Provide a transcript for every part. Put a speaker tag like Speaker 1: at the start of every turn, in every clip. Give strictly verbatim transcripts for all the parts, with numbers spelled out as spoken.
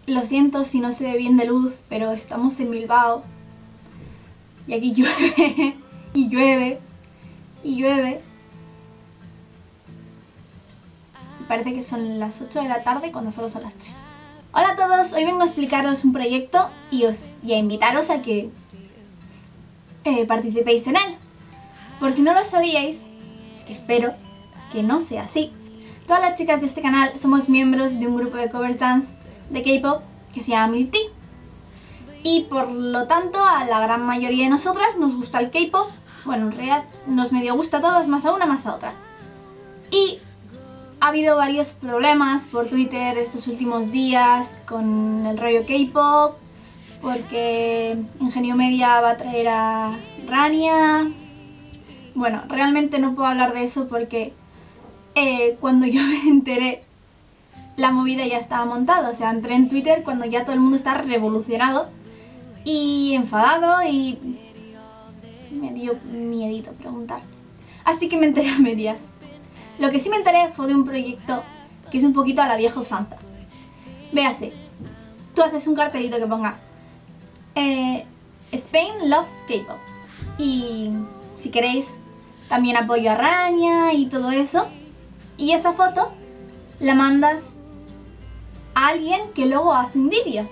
Speaker 1: Lo siento si no se ve bien de luz, pero estamos en Bilbao. Y aquí llueve, y llueve, y llueve. Parece que son las ocho de la tarde cuando solo son las tres. Hola a todos, hoy vengo a explicaros un proyecto y, os, y a invitaros a que eh, participéis en él. Por si no lo sabíais, que espero que no sea así, todas las chicas de este canal somos miembros de un grupo de covers dance de K-pop que se llama Milk Tea. Y por lo tanto a la gran mayoría de nosotras nos gusta el K-pop. Bueno, en realidad nos medio gusta a todas, más a una, más a otra. Y ha habido varios problemas por Twitter estos últimos días con el rollo K-pop, porque Ingenio Media va a traer a Rania. Bueno, realmente no puedo hablar de eso porque eh, cuando yo me enteré, la movida ya estaba montada. O sea, entré en Twitter cuando ya todo el mundo está revolucionado y enfadado y me dio miedito preguntar. Así que me enteré a medias. Lo que sí me enteré fue de un proyecto que es un poquito a la vieja usanza. Véase, tú haces un cartelito que ponga eh, Spain loves K-pop. Y si queréis, también apoyo a Rania y todo eso. Y esa foto la mandas a alguien que luego hace un vídeo.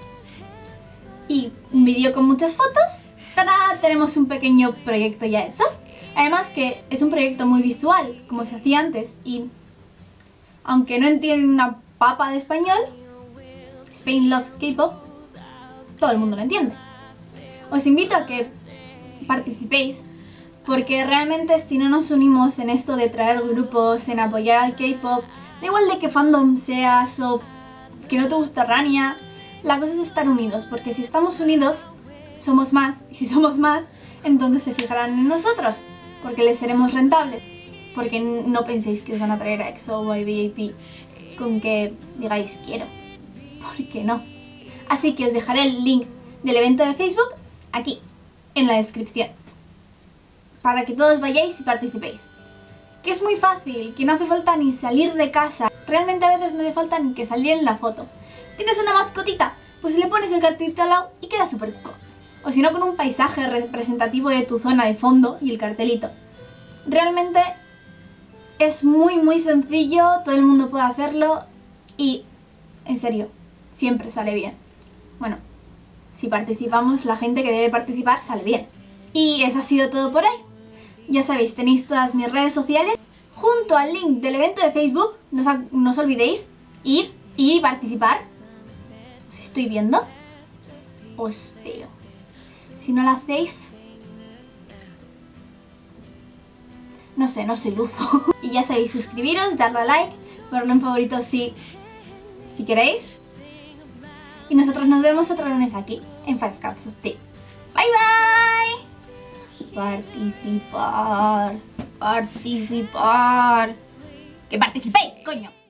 Speaker 1: Y un vídeo con muchas fotos. ¡Tarán! Tenemos un pequeño proyecto ya hecho. Además que es un proyecto muy visual, como se hacía antes, y aunque no entienden una papa de español, Spain loves K-pop, todo el mundo lo entiende. Os invito a que participéis, porque realmente si no nos unimos en esto de traer grupos, en apoyar al K-pop, da igual de qué fandom seas o que no te gusta Rania, la cosa es estar unidos, porque si estamos unidos, somos más, y si somos más, entonces se fijarán en nosotros. Porque les seremos rentables. Porque no penséis que os van a traer a EXO o a V I P con que digáis quiero. Porque no. Así que os dejaré el link del evento de Facebook aquí, en la descripción. Para que todos vayáis y participéis. Que es muy fácil, que no hace falta ni salir de casa. Realmente a veces no hace falta ni que salir en la foto. ¿Tienes una mascotita? Pues le pones el cartelito al lado y queda súper cool. O si no, con un paisaje representativo de tu zona de fondo y el cartelito. Realmente es muy muy sencillo, todo el mundo puede hacerlo y, en serio, siempre sale bien. Bueno, si participamos, la gente que debe participar sale bien. Y eso ha sido todo por hoy. Ya sabéis, tenéis todas mis redes sociales. Junto al link del evento de Facebook, no os, no os olvidéis ir y participar. Os estoy viendo. Os veo. Si no lo hacéis, no sé, no soy luzo. Y ya sabéis, suscribiros, darle a like, ponerlo en favorito si, si queréis. Y nosotros nos vemos otro lunes aquí, en Five Cups of Tea. Bye bye. Participar, participar. Que participéis, coño.